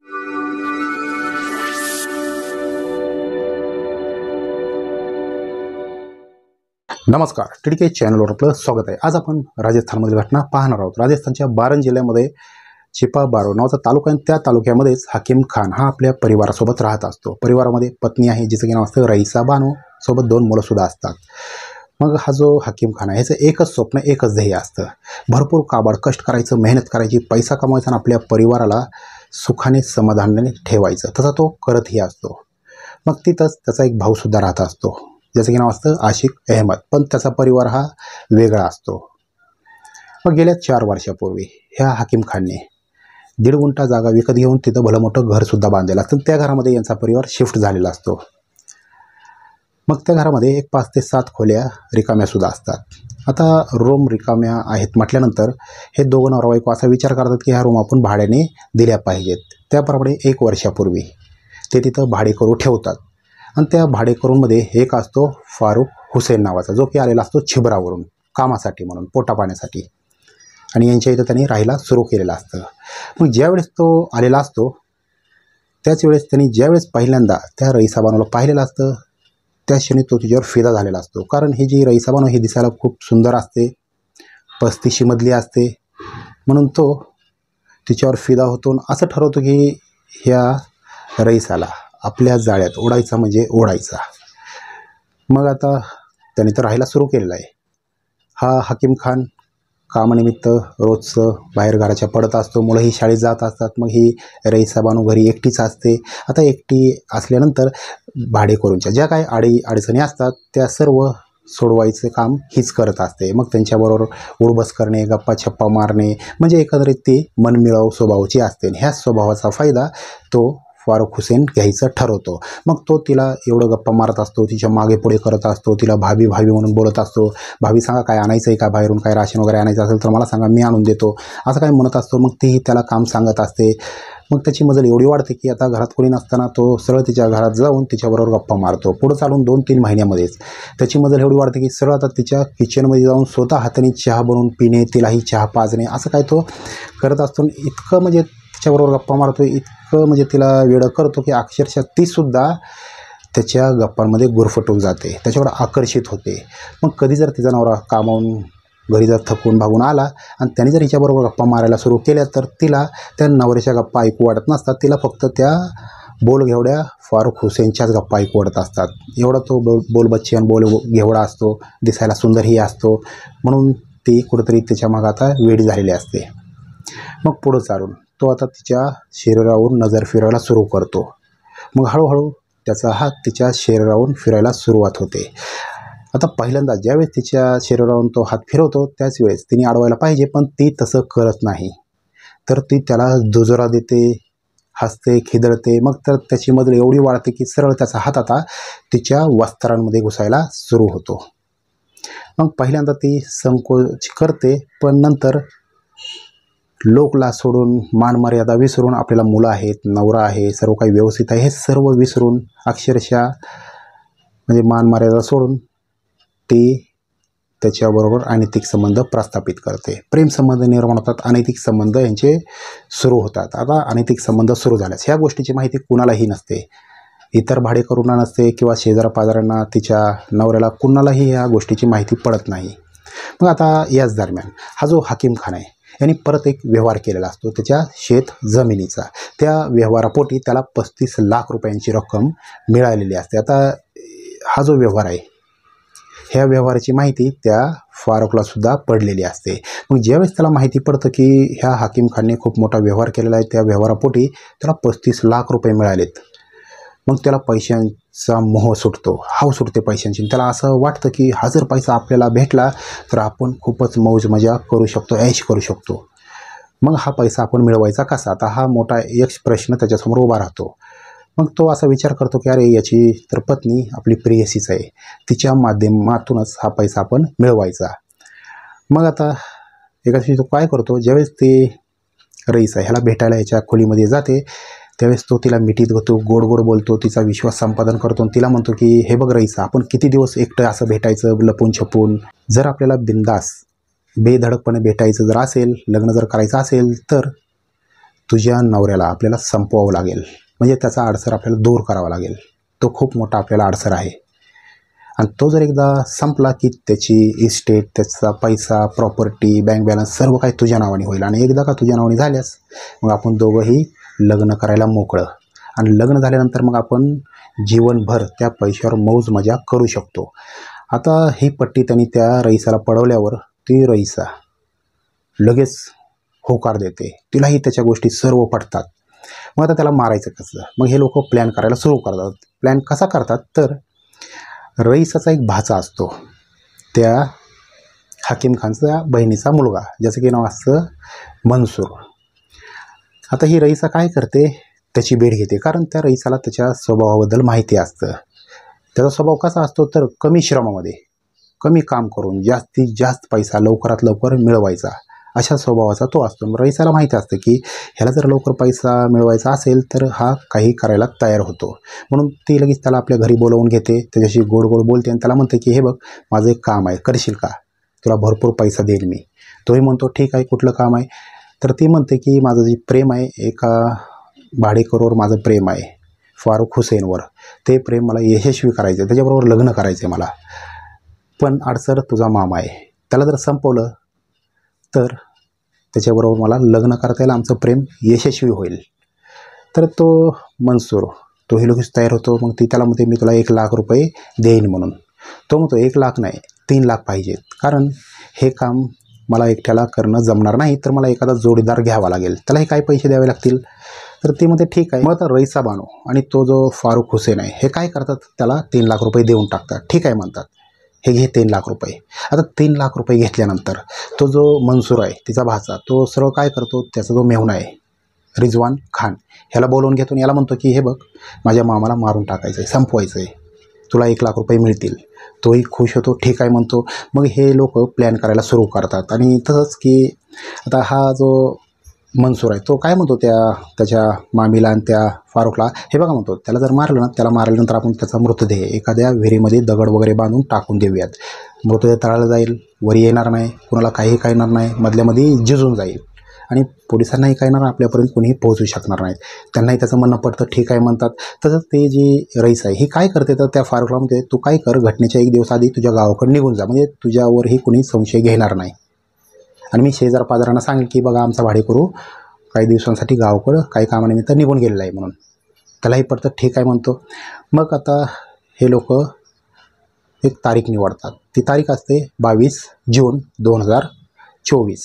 नमस्कार, टीडीके चॅनलवर आपलं स्वागत आहे। आज आपण राजस्थानमधील घटना पाहणार आहोत। राजस्थानच्या बारन जिल्ह्यामध्ये चिपा बारो नावाचा तालुका आहे। त्या तालुक्यामध्येच हकीम खान हा आपल्या परिवारासोबत राहत असतो। परिवारामध्ये पत्नी आहे जिचं की नाव असतं रईसा बानो, सोबत 2 मुलं सुद्धा असतात। मग हा जो हकीम खान आहे ह्याचं एकच स्वप्न, एकच ध्येय असतं, भरपूर काबाड कष्ट करायचं, मेहनत करायची, पैसा कमवायचा आणि आपल्या परिवाराला सुखाने समाधानाने ठेवायचं। तसा तो करतही असतो। मग तिथंच त्याचा एक भाऊ सुद्धा राहत असतो ज्याचं की नाव असतं आशिक अहमद, पण त्याचा परिवार हा वेगळा असतो। मग गेल्या 4 वर्षापूर्वी ह्या हकीम खानने 1.5 गुंठा जागा विकत घेऊन तिथं भलं मोठं घरसुद्धा बांधलेलं असतं। त्या घरामध्ये यांचा परिवार शिफ्ट झालेला असतो। मग त्या घरामध्ये एक 5 ते 7 खोल्या रिकाम्यासुद्धा असतात। आता रूम रिकाम्या आहेत म्हटल्यानंतर हे दोघं नवरा बायको असा विचार करतात की ह्या रूम आपण भाड्याने दिल्या पाहिजेत। त्याप्रमाणे 1 वर्षापूर्वी ते तिथं भाडेकरू ठेवतात आणि त्या भाडेकरूंमध्ये एक असतो फारुख हुसेन नावाचा, जो की आलेला असतो छिबरावरून कामासाठी म्हणून, पोटा पाण्यासाठी, आणि यांच्या इथं त्यांनी राहायला सुरू केलेलं असतं। मग ज्यावेळेस तो आलेला असतो त्याच वेळेस त्यांनी ज्यावेळेस पहिल्यांदा त्या रईसा बानोला पाहिलेलं असतं त्या क्षणी तो तिच्यावर फिदा झालेला असतो। कारण ही जी रईसा बानो ही दिसायला खूप सुंदर असते, 35 मधली असते, म्हणून तो तिच्यावर फिदा होतो। असं ठरवतो की ह्या रईसाला आपल्या जाळ्यात ओढायचा म्हणजे ओढायचा। मग आता त्याने तर राहायला सुरू केलेलं आहे। हा हकीम खान कामानिमित्त रोजचं बाहेर घराच्या पडत असतो, मुलंही शाळेत जात असतात। मग ही रईसा बानो घरी एकटीच असते। आता एकटी असल्यानंतर भाडेकरूंच्या ज्या काही अडचणी असतात त्या सर्व सोडवायचं काम हीच करत असते। मग त्यांच्याबरोबर उडबस करणे, गप्पा छप्पा मारणे, म्हणजे एकंदरीत ती मनमिळाऊ स्वभावाची असते। ह्याच स्वभावाचा फायदा तो फारुख हुसेन घ्यायचं ठरवतो। मग तो तिला एवढं गप्पा मारत असतो, तिच्या मागे पुढे करत असतो, तिला भाभी भाभी म्हणून बोलत असतो। भाभी सांगा काय आणायचं आहे का, बाहेरून काय राशन वगैरे आणायचं असेल तर मला सांगा, मी आणून देतो, असं काय म्हणत असतो। मग तीही त्याला काम सांगत असते। मग त्याची मजल एवढी वाढते की आता घरात कोणी नसताना तो सरळ तिच्या घरात जाऊन तिच्याबरोबर गप्पा मारतो। पुढं चालून 2-3 महिन्यामध्येच त्याची मजल एवढी वाढते की सरळ आता तिच्या किचनमध्ये जाऊन स्वतः हाताने चहा बनवून पिणे, तिलाही चहा पाजणे, असं काय तो करत असतो। इतकं म्हणजे तिच्याबरोबर गप्पा मारतो, इतकं म्हणजे तिला वेडं करतो की अक्षरशः तीसुद्धा त्याच्या गप्पांमध्ये गुरफटून जाते, त्याच्यावर आकर्षित होते। मग कधी जर तिचा नवरा कामावून घरी जर थकून भागून आला आणि त्याने जर हिच्याबरोबर गप्पा मारायला सुरू केल्या तर तिला त्या नवऱ्याच्या गप्पा ऐकू वाटत नसतात, तिला फक्त त्या बोलघेवड्या फारुख हुसेनच्याच गप्पा ऐकू वाटत असतात। एवढा तो बोलबच्ची आणि बोलघेवडा असतो, दिसायला सुंदरही असतो, म्हणून ती कुठेतरी त्याच्या मागे आता वेडी झालेली असते। मग पुढं चालून तो आता तिच्या शरीरावर नजर फिरवायला सुरू करतो। मग हळूहळू त्याचा हात तिच्या शरीरावरून फिरायला सुरुवात होते। आता पहिल्यांदा ज्यावेळेस तिच्या शरीरावरून तो हात फिरवतो त्याच वेळेस तिने अडवायला पाहिजे, पण ती तसं करत नाही। तर ती त्याला दुजोरा देते, हसते, खिदळते। मग तर त्याची मजल एवढी वाढते की सरळ त्याचा हात आता तिच्या वस्त्रांमध्ये घुसायला सुरू होतो। मग पहिल्यांदा ती संकोच करते, पण नंतर लोकला सोडून, मान मर्यादा विसरून, आपल्याला मुलं आहेत, नवरा आहे, सर्व काही व्यवस्थित आहे, हे सर्व विसरून अक्षरशः म्हणजे मान मर्यादा सोडून ती त्याच्याबरोबर अनैतिक संबंध प्रस्थापित करते। प्रेम संबंध निर्माण होतात, अनैतिक संबंध यांचे सुरू होतात। आता अनैतिक संबंध सुरू झाल्यास ह्या गोष्टीची माहिती कुणालाही नसते, इतर भाडेकरूंना नसते किंवा शेजाऱ्यापाजाऱ्यांना, तिच्या नवऱ्याला, कुणालाही ह्या गोष्टीची माहिती पडत नाही। मग आता याच दरम्यान हा जो हकीम खान आहे यांनी परत एक व्यवहार केलेला असतो त्याच्या शेत जमिनीचा। त्या व्यवहारापोटी त्याला 35 लाख रुपयांची रक्कम मिळालेली असते। आता हा जो व्यवहार आहे ह्या व्यवहाराची माहिती त्या फारुखला सुद्धा पडलेली असते। मग ज्यावेळेस त्याला माहिती पडतं की ह्या हकीम खानने खूप मोठा व्यवहार केलेला आहे, त्या व्यवहारापोटी त्याला 35 लाख रुपये मिळालेत, मग त्याला पैशांचा मोह सुटतो, हाव सुटते पैशांची। त्याला असं वाटतं की हा जर पैसा आपल्याला भेटला तर आपण खूपच मौज मजा करू शकतो, ऐश करू शकतो। मग हा पैसा आपण मिळवायचा कसा, आता हा मोठा एक प्रश्न त्याच्यासमोर उभा राहतो। मग तो असा विचार करतो की अरे याची तर पत्नी आपली प्रेयसीच आहे, तिच्या माध्यमातूनच हा पैसा आपण मिळवायचा। मग आता एका दिवशी तो काय करतो, ज्यावेळेस ते रईसा ह्याला भेटायला याच्या खोलीमध्ये जाते त्यावेळेस तो तिला मिठीत घेतो, गोड गोड बोलतो, तिचा विश्वास संपादन करतो आणि तिला म्हणतो की हे बघ रईसा, आपण किती दिवस एकटं असं भेटायचं लपून छपून, जर आपल्याला बिंदास बेधडकपणे भेटायचं जर असेल, लग्न जर करायचं असेल तर तुझ्या नवऱ्याला आपल्याला संपवावं लागेल, म्हणजे त्याचा अडसर आपल्याला दूर करावा लागेल. तो खूप मोठा आपल्याला अडसर आहे. आणि तो जर एकदा संपला की त्याची इस्टेट, त्याचा पैसा, प्रॉपर्टी, बँक बॅलन्स सर्व काही तुझ्या नावाने होईल. आणि एकदा का तुझ्या नावाने झाल्यास मग आपण दोघंही लग्न करायला मोकळं. आणि लग्न झाल्यानंतर मग आपण जीवनभर त्या पैशावर मौज मजा करू शकतो. आता ही पट्टी त्यांनी त्या रईसाला पडवल्यावर ती रईसा लगेच होकार देते. तिलाही त्याच्या गोष्टी सर्व पटतात. मग आता त्याला मारायचं कसं? मग हे लोक प्लॅन करायला सुरू करतात. प्लॅन कसा करतात तर रईसाचा एक भाचा असतो, त्या हकीम खानचा बहिणीचा मुलगा, ज्याचं की नाव असतं मनसूर. आता ही रईसा काय करते, त्याची भेट घेते. कारण त्या रईसाला त्याच्या स्वभावाबद्दल माहिती असतं. त्याचा स्वभाव कसा असतो तर कमी श्रमामध्ये कमी काम करून जास्तीत जास्त पैसा लवकरात लवकर मिळवायचा, अशा स्वभावाचा तो असतो. रईसाला माहिती असतं की ह्याला जर लवकर पैसा मिळवायचा असेल तर हा काही करायला तयार होतो. म्हणून ती लगेच त्याला आपल्या घरी बोलवून घेते, त्याच्याशी गोड गोड बोलते आणि त्याला म्हणते की हे बघ, माझं एक काम आहे, करशील का? तुला भरपूर पैसा देईल मी. तोही म्हणतो ठीक आहे, कुठलं काम आहे? तर ती म्हणते की माझं जे प्रेम आहे, एका भाडेकरूवर माझं प्रेम आहे, फारुख हुसेनवर. ते प्रेम मला यशस्वी करायचं आहे, त्याच्याबरोबर लग्न करायचं आहे मला. पण अडसर तुझा मामा आहे, त्याला जर संपवलं तर त्याच्याबरोबर मला लग्न करता येईल, आमचं प्रेम यशस्वी होईल. तर तो मनसूर तोही लगेच तयार होतो. मग ती त्याला म्हणते मी तुला 1,00,000 रुपये देईन म्हणून. तो म्हणतो 1,00,000 नाही, 3,00,000 पाहिजेत, कारण हे काम मला एकट्याला करणं जमणार नाही, तर मला एखादा जोडीदार घ्यावा लागेल, त्यालाही काय पैसे द्यावे लागतील. तर ती म्हणते ठीक आहे. मग आता रईसा बानो आणि तो जो फारुख हुसेन आहे हे काय करतात, त्याला 3,00,000 रुपये देऊन टाकतात. ठीक आहे म्हणतात, हे घे 3,00,000 रुपये. आता 3,00,000 रुपये घेतल्यानंतर तो जो मनसूर आहे तिचा भाचा, तो सरळ काय करतो, त्याचा जो मेहुणा आहे रिजवान खान, ह्याला बोलवून घेतो आणि याला म्हणतो की हे बघ, माझ्या मामाला मारून टाकायचं आहे, संपवायचं आहे, तुला 1,00,000 रुपये मिळतील. तोही खुश होतो, ठीक आहे म्हणतो. मग हे लोक प्लॅन करायला सुरू करतात. आणि तसंच की आता हा जो मनसूर आहे तो काय म्हणतो त्याच्या मामीला आणि त्या फारुखला, हे बघा म्हणतो, त्याला जर मारलं ना, त्याला मारल्यानंतर आपण त्याचा मृतदेह एखाद्या विहिरीमध्ये दगड वगैरे बांधून टाकून देऊयात. मृतदेह तळाला जाईल, वरी येणार नाही, कुणाला काही कळणार नाही, मधल्यामध्ये जिजून जाईल आणि पोलिसांनाही कळणार, आपल्यापर्यंत कोणीही पोहोचू शकणार नाहीत. त्यांनाही त्याचं म्हणणं पडतं, ठीक आहे म्हणतात. तसंच ते जी रईस आहे ही काय करते तर त्या फारुखला म्हणते, तू काय कर, घटनेच्या 1 दिवस आधी तुझ्या गावाकडे निघून जा, म्हणजे तुझ्यावरही कोणी संशय घेणार नाही. आणि मी शेजार पाजारांना सांगेल की बघा, आमचा भाडेकरू काही दिवसांसाठी गावाकडं काही कामानिमित्त निघून गेलेला आहे म्हणून. त्यालाही पडतं, ठीक आहे म्हणतो. मग आता हे लोक एक तारीख निवडतात. ती तारीख असते 22 जून 2024.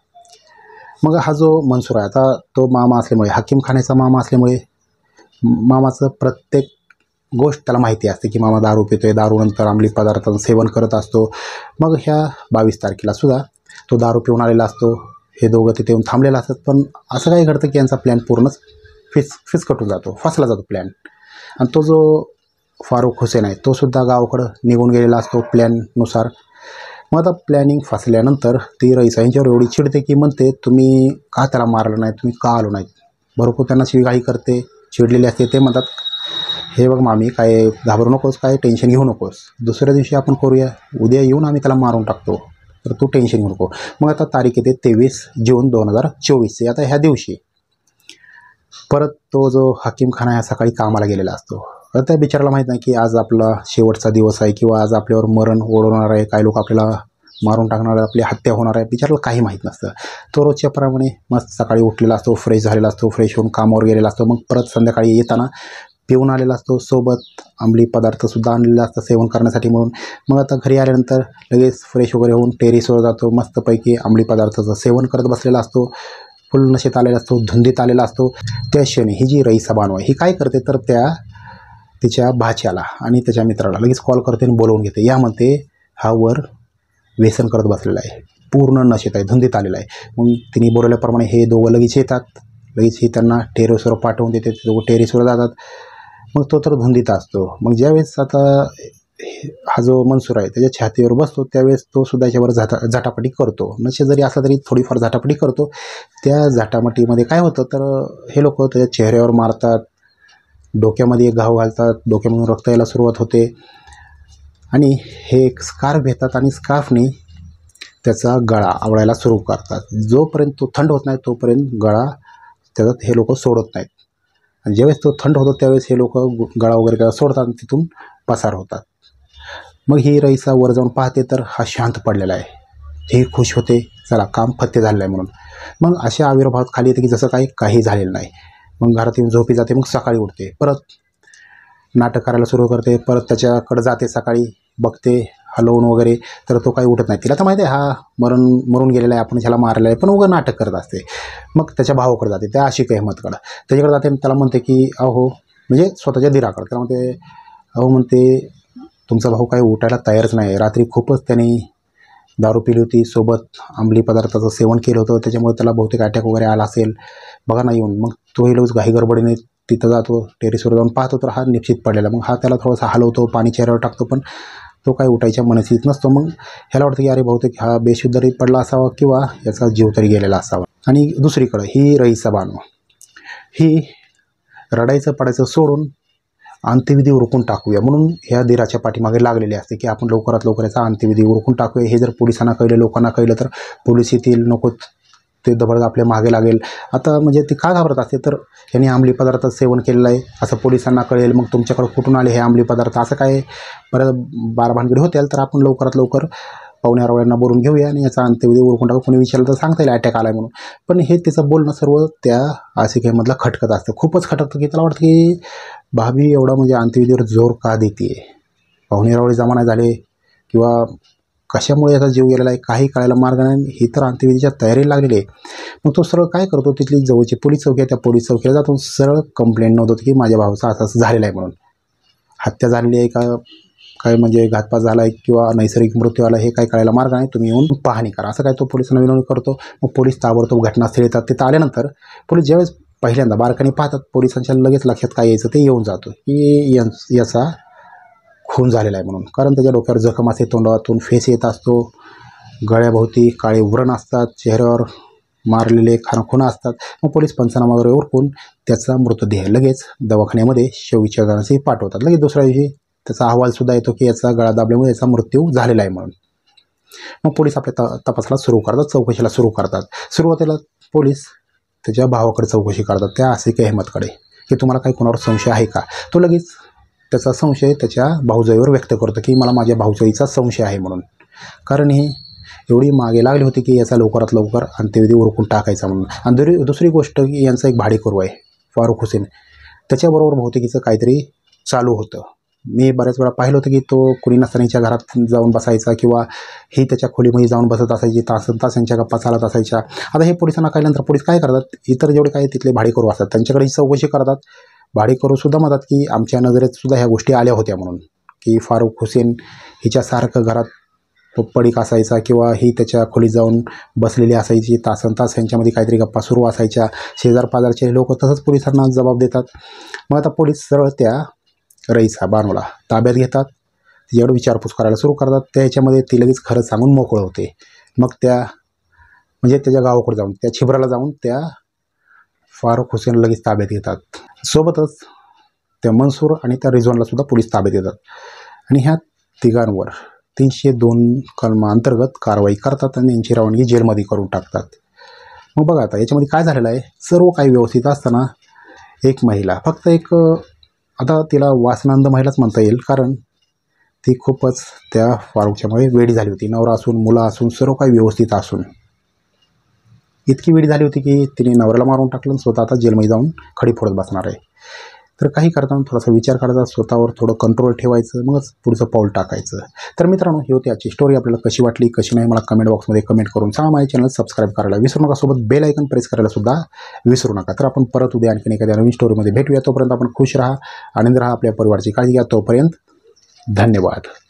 मग हा जो मनसूर आहे, आता तो मामा असल्यामुळे, हकीम खानाचा मामा असल्यामुळे, मामाचं प्रत्येक गोष्ट त्याला माहिती असते की मामा दारू पितोय, दारूनंतर अंमली पदार्थांचं सेवन करत असतो. मग ह्या 22 तारखेला सुद्धा तो दारू पिऊन आलेला असतो. हे दोघं तिथे येऊन थांबलेलं असतात. पण असं काही घडतं की यांचा प्लॅन पूर्णच फिसकटून जातो, फसला जातो प्लॅन. आणि तो जो फारुख हुसेन आहे तो सुद्धा गावाकडं निघून गेलेला असतो प्लॅननुसार. मग आता प्लॅनिंग फसल्यानंतर ती रईसा यांच्यावर एवढी चिडते की म्हणते, तुम्ही का त्याला मारलं नाही, तुम्ही का आलो नाहीत. भरपूर त्यांना शिवीगाळी करते, चिडलेली असते. ते म्हणतात, हे बघ मामी, काय घाबरू नकोस, काय टेन्शन घेऊ नकोस, दुसऱ्या दिवशी आपण करूया, उद्या येऊन आम्ही त्याला मारून टाकतो, तर तू टेन्शन घेऊ नको. मग आता तारीख येते 23 जून 2024. आता ह्या दिवशी परत तो जो हकीम खान आहे सकाळी कामाला गेलेला असतो. तर त्या बिचाराला माहीत नाही की आज आपला शेवटचा दिवस आहे किंवा आज आपल्यावर मरण ओढवणार आहे, काही लोक आपल्याला मारून टाकणार आहे, आपली हत्या होणार आहे. बिचाराला काही माहीत नसतं. तो रोजच्याप्रमाणे मस्त सकाळी उठलेला असतो, फ्रेश झालेला असतो, फ्रेश होऊन कामावर गेलेला असतो. मग परत संध्याकाळी येताना पिऊन आलेला असतो, सोबत अंमली पदार्थसुद्धा आणलेला असतं सेवन करण्यासाठी म्हणून. मग आता घरी आल्यानंतर लगेच फ्रेश वगैरे होऊन टेरेसवर जातो, मस्तपैकी अंमली पदार्थाचं सेवन करत बसलेला असतो, फुल नशेत आलेला असतो, धुंदीत आलेला असतो. त्या क्षणी ही जी रईसा बानो आहे ही काय करते तर तिच्या भाच्याला आणि त्याच्या मित्राला लगेच कॉल करते आणि बोलवून घेते. यामध्ये हा वर व्यसन करत बसलेला आहे, पूर्ण नशेत आहे, धुंदीत आलेला आहे. मग तिने बोलवल्याप्रमाणे हे दोघं लगेच येतात. लगेच ही त्यांना टेरेसवर पाठवून देते. ते दोघं टेरेसवर जातात. मग तो तर धुंदीत असतो. मग ज्यावेळेस आता हा जो मनसूर आहे त्याच्या छातीवर बसतो त्यावेळेस तो सुद्धा याच्यावर झाटापटी करतो. नशे जरी असला तरी थोडीफार झाटापटी करतो. त्या झाटापटीमध्ये काय होतं तर हे लोक त्याच्या चेहऱ्यावर मारतात, डोक्यामध्ये एक घाव घालतात, डोक्यामधून रक्त यायला सुरुवात होते आणि हे एक स्कार्फ घेतात आणि स्कार्फने त्याचा गळा आवळायला सुरू करतात. जोपर्यंत तो थंड होत नाही तोपर्यंत गळा त्याच्यात हे लोक सोडत नाहीत. आणि ज्यावेळेस तो थंड होतो त्यावेळेस हे लोक गळा वगैरे काय सोडतात आणि तिथून पसार होतात. मग ही रईसा वर जाऊन पाहते तर हा शांत पडलेला आहे. हे खुश होते, चला काम फत्ते झालेलं आहे म्हणून. मग अशा आविर्भावात खाली येते की जसं काही झालेलं नाही. मग घरात येऊन झोपी जाते. मग सकाळी उठते, परत नाटक करायला सुरू करते. परत त्याच्याकडे जाते, सकाळी बघते हलवून वगैरे, तर तो काही उठत नाही. तिला तर माहिती आहे हा मरून गेलेला आहे, आपण ह्याला मारलेला आहे, पण उगं नाटक करत असते. मग त्याच्या भावाकडे जाते, त्या आशिक अहमदकडं. त्याच्याकडे जाते आणि त्याला म्हणते की अहो, म्हणजे स्वतःच्या दिराकडे त्याला म्हणते, अहो म्हणते तुमचा भाऊ काही उठायला तयारच नाही. रात्री खूपच त्याने दारू पिली होती, सोबत अंमली पदार्थाचं सेवन केलं होतं, त्याच्यामुळे त्याला बहुतेक अटॅक वगैरे आला असेल, बघा ना येऊन. मग तोही लोक घाई गडबडीने तिथं जातो, टेरेसवर जाऊन पाहतो तर हा निश्चित पडलेला. मग हा त्याला थोडासा हलवतो, पाणी चेहऱ्यावर टाकतो, पण तो काही उठायच्या मनस्थितीत नसतो. मग ह्याला वाटतं की अरे बहुतेक हा बेशुद्धरी पडला असावा किंवा याचा जीव तरी गेलेला असावा. आणि दुसरीकडं ही रईसा बानो ही रडायचं पडायचं सोडून अंत्यविधी उरकून टाकूया म्हणून ह्या दिराच्या पाठीमागे लागलेले असते की आपण लवकरात लवकर याचा अंत्यविधी उरकून टाकूया. हे जर पोलिसांना कळलं, लोकांना कळलं तर पोलीस येतील, नको ते दबड आपल्या मागे लागेल. आता म्हणजे ती का घाबरत असते, तर ह्यांनी अंमली पदार्थ सेवन केलेलं आहे असं पोलिसांना कळेल, मग तुमच्याकडे कुठून आले हे अंमली पदार्थ, असं काय बरं बारभानगडी होतील, तर आपण लवकरात लवकर पाहुण्यारावळ्यांना बोलून घेऊया आणि याचा अंत्यविधी उरकून टाकू. कोणी विचारलं तर सांगता येईल अटॅक आला आहे म्हणून. पण हे तिचं बोलणं सर्व त्या आशिक अहमदला खटकत असतं, खूपच खटकतं, की त्याला वाटतं की भाभी एवढा म्हणजे अंत्यविधीवर जोर का देते, पाहुणेरावळे जमा नाही झाले किंवा कशामुळे याचा जीव गेलेला आहे काही कळायला मार्ग नाही. ही तर अंत्यविधीच्या तयारीला लागलेली आहे. मग तो सरळ काय करतो, तिथली जवळची पोलीस चौकी आहे त्या पोलीस चौकीला जातो, सरळ कंप्लेंट नोंदवतो की माझ्या भावाचा असं झालेला आहे म्हणून. हत्या झालेली आहे का काय, म्हणजे घातपात झाला आहे किंवा नैसर्गिक मृत्यू आला, हे काही कळायला मार्ग नाही, तुम्ही येऊन पाहणी करा, असं काय तो पोलिसांना विनवणी करतो. मग पोलीस ताबडतोब घटनास्थळी येतात. तिथं आल्यानंतर पोलीस ज्यावेळेस पहिल्यांदा बारकाईने पाहतात, पोलिसांच्या लगेच लक्षात काय यायचं ते येऊन जातो की याचा खून झालेला आहे म्हणून. कारण त्याच्या डोक्यावर जखम असते, तोंडातून फेस येत असतो, गळ्याभोवती काळे व्रण असतात, चेहऱ्यावर मारलेले खुणा असतात. मग पोलीस पंचनामा वगैरे उरकून त्याचा मृतदेह लगेच दवाखान्यामध्ये शवविच्छेदनासाठी पाठवतात. लगेच दुसऱ्या दिवशी त्याचा अहवालसुद्धा येतो की याचा गळा दाबल्यामुळे याचा मृत्यू झालेला आहे म्हणून. मग पोलीस आपल्या तपासाला सुरू करतात, चौकशीला सुरू करतात. सुरुवातीला पोलीस त्याच्या भावाकडे चौकशी करतात, त्या आशिक अहमदकडे, की तुम्हाला काही कोणावर संशय आहे का. तो लगेच त्याचा संशय त्याच्या भाऊजाईवर व्यक्त करतो की मला माझ्या भाऊजाईचा संशय आहे म्हणून. कारण ही एवढी मागे लागली होती की याचा लवकरात लवकर अंत्यविधी उरकून टाकायचा म्हणून. आणि दुसरी गोष्ट की यांचा एक भाडेकरू आहे फारुख हुसेन, त्याच्याबरोबर बहुतेकीचं काहीतरी चालू होतं. मी बऱ्याच वेळा पाहिलं होतं की तो कुणी नसतानाच्या घरात जाऊन बसायचा किंवा ही त्याच्या खोलीमध्ये जाऊन बसत असायची, तासन तास यांच्या गप्पा चालत असायच्या. आता हे पोलिसांना कळल्यानंतर पोलीस काय करतात, इतर जेवढे काही तिथले भाडेकरू असतात त्यांच्याकडे चौकशी करतात. भाडेकरूसुद्धा म्हणतात की आमच्या नजरेत सुद्धा ह्या गोष्टी आल्या होत्या म्हणून, की फारुख हुसेन हिच्यासारखं घरात पडीक असायचा किंवा ही त्याच्या खोलीत जाऊन बसलेली असायची, तासन तास यांच्यामध्ये काहीतरी गप्पा सुरू असायच्या. शेजार पाजारचे लोक तसंच पोलिसांना जबाब देतात. मग आता पोलीस सरळ त्या रईसा बानोला ताब्यात घेतात, तिच्याकडे विचारपूस करायला सुरू करतात. त्याच्यामध्ये ती लगेच खरं सांगून मोकळं होते. मग म्हणजे त्याच्या गावाकडे जाऊन त्या छिबराला जाऊन त्या फारुख हुसेन लगेच ताब्यात घेतात. सोबतच त्या मनसूर आणि त्या रिजवानला सुद्धा पोलीस ताब्यात घेतात आणि ह्या तिघांवर 302 कलमाअंतर्गत कारवाई करतात आणि यांची रवानगी जेलमध्ये करून टाकतात. मग बघा आता याच्यामध्ये काय झालेलं आहे, सर्व काही व्यवस्थित असताना एक महिला, फक्त एक आता तिला वासनांद महिलाच म्हणता येईल, कारण ती खूपच त्या फारुखच्यामुळे वेडी झाली होती. नवरा असून, मुलं असून, सर्व काही व्यवस्थित असून इतकी वेडी झाली होती की तिने नवऱ्याला मारून टाकलं, स्वतः आता जेलमध्ये जाऊन खडी फोडत बसणार आहे. तर काही करताना थोडासा विचार करायचा, स्वतःवर थोडं कंट्रोल ठेवायचं, मगच पुढचं पाऊल टाकायचं. तर मित्रांनो, ही होती आजची स्टोरी. आपल्याला कशी वाटली कशी नाही मला कमेंट बॉक्समध्ये कमेंट करून सांगा. माझ्या चॅनल सबस्क्राईब करायला विसरू नका, सोबत बेल आयकन प्रेस करायला सुद्धा विसरू नका. तर आपण परत उद्या आणखीन एखाद्या नवीन स्टोरीमध्ये भेटूया. तोपर्यंत आपण खुश राहा, आनंद राहा, आपल्या परिवाराची काळजी घ्या. तोपर्यंत धन्यवाद.